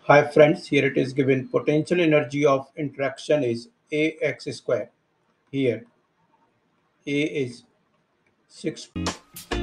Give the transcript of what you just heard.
Hi friends, here it is given potential energy of interaction is ax square. Here A is 6